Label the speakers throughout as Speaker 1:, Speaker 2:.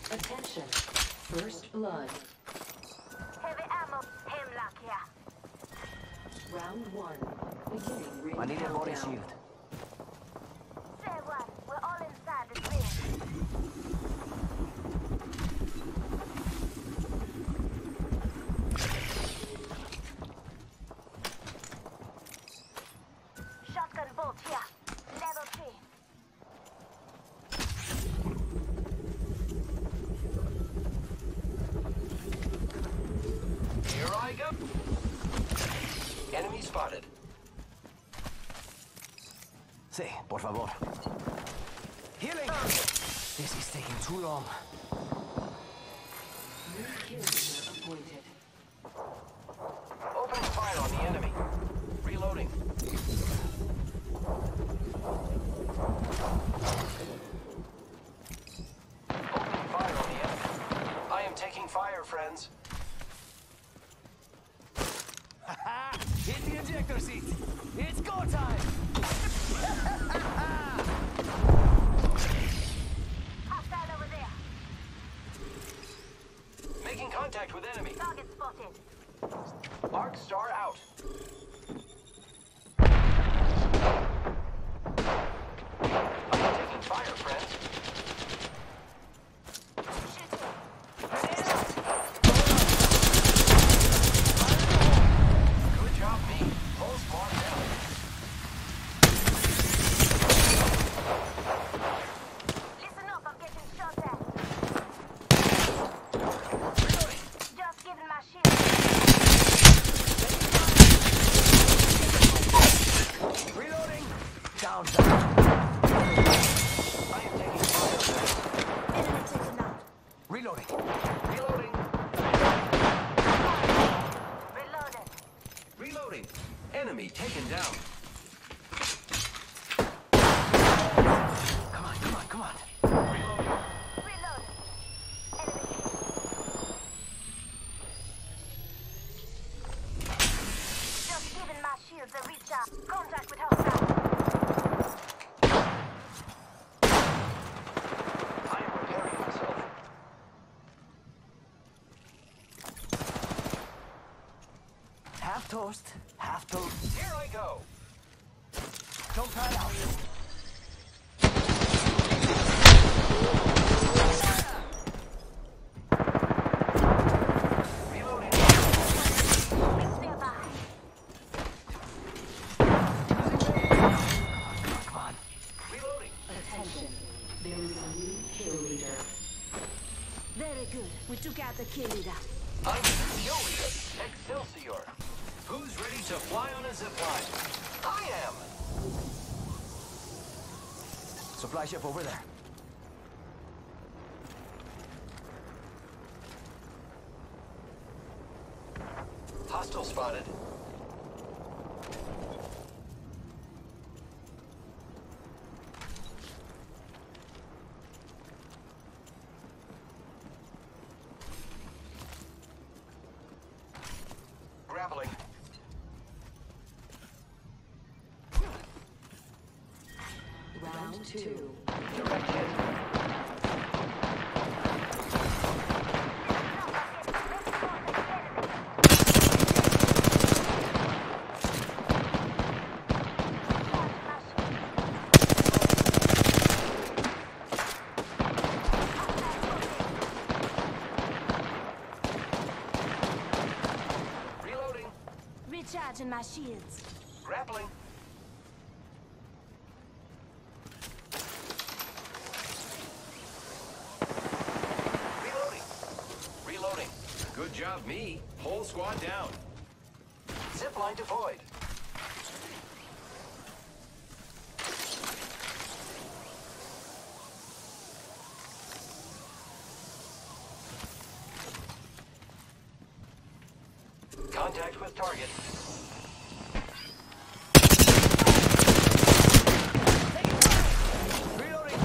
Speaker 1: Attention. First blood.
Speaker 2: Heavy ammo. Hemlock here.
Speaker 1: Round 1. Beginning ring
Speaker 3: I need a body
Speaker 1: countdown.
Speaker 3: shield.
Speaker 2: Say what? We're all inside this ring. Shotgun bolt here. Level 3.
Speaker 4: Here I go. Enemy spotted.
Speaker 3: Sí, por favor. Healing! This is taking too long.
Speaker 1: New kill leader appointed.
Speaker 4: Opening fire on the enemy. Reloading. Opening fire on the enemy. I am taking fire, friends.
Speaker 3: Hit the ejector seat! It's go time!
Speaker 2: Hostile over there.
Speaker 4: Making contact with enemy.
Speaker 2: Target spotted.
Speaker 4: Arc star out. I am taking fire, friends.
Speaker 2: Shooting.
Speaker 4: Good job, me. Whole squad down.
Speaker 2: Listen up, I'm getting shot at.
Speaker 4: Reloading.
Speaker 2: Just giving my shield.
Speaker 3: Reloading! Down.
Speaker 4: I am taking fire, friends.
Speaker 2: Enemy taken out.
Speaker 3: Reloading.
Speaker 4: Reloading.
Speaker 2: Reloaded.
Speaker 4: Reloading. Enemy taken down.
Speaker 3: Come on, come on, come on.
Speaker 4: Reloading.
Speaker 2: Reloaded. Enemy. Just giving my shields a recharge. Contact with hostile.
Speaker 4: I am repairing myself.
Speaker 3: Half toast, half toast.
Speaker 4: Here I go.
Speaker 3: Don't pad out.
Speaker 4: Reloading.
Speaker 2: Stand by.
Speaker 3: Come on.
Speaker 4: Reloading.
Speaker 1: Attention. There is a new kill leader.
Speaker 2: Very good. We took out the kill leader.
Speaker 4: I'm the kill leader. Excelsior. Who's ready to fly on a zipline? I am.
Speaker 3: Supply ship over there.
Speaker 4: Hostile spotted. Grappling.
Speaker 1: Round 2.
Speaker 4: Direct hit. Reloading.
Speaker 2: Recharging my shields.
Speaker 4: Grappling. Reloading. Reloading. Good job, me. Whole squad down. Zipline deployed. Contact with target.
Speaker 3: Reloading.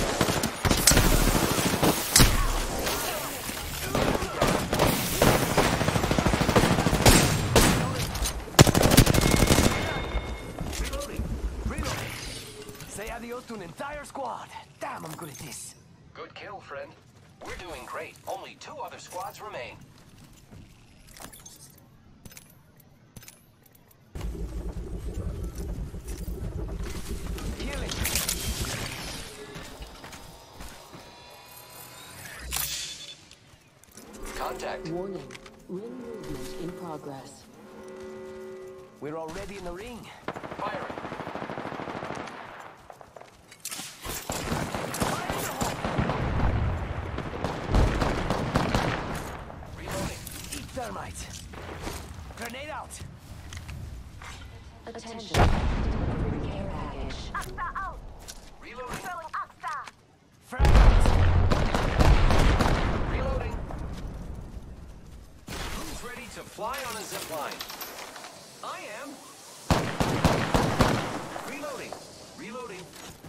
Speaker 4: Reloading.
Speaker 3: Reloading. Say adios to an entire squad. Damn, I'm good at this.
Speaker 4: Good kill, friend. We're doing great. Only 2 other squads remain.
Speaker 3: Healing.
Speaker 4: Contact.
Speaker 1: Warning. Ring movement in progress.
Speaker 3: We're already in the ring.
Speaker 4: Firing. Reloading.
Speaker 3: Eat thermite. Grenade out.
Speaker 1: Attention. Delivering care package.
Speaker 2: Asta out!
Speaker 4: Reloading.
Speaker 2: Throwing Asta!
Speaker 3: Frag out.
Speaker 4: Reloading. Who's ready to fly on a zip line? I am. Reloading. Reloading.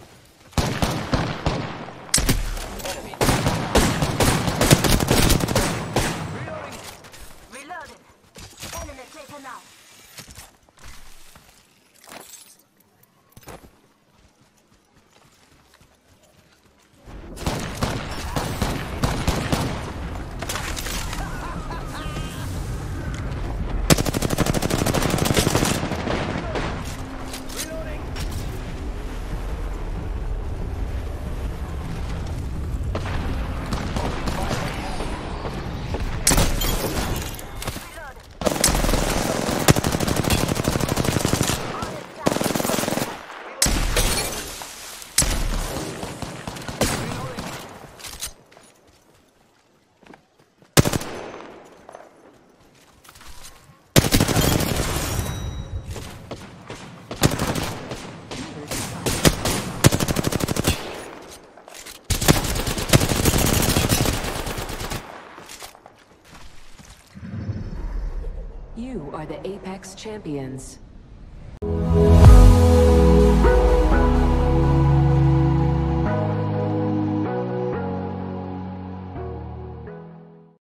Speaker 4: Enemy.
Speaker 3: Reloading.
Speaker 2: Reloaded! Enemy taken out!
Speaker 3: Reloading.
Speaker 2: Reloaded! All is done!
Speaker 1: You are the Apex Champions.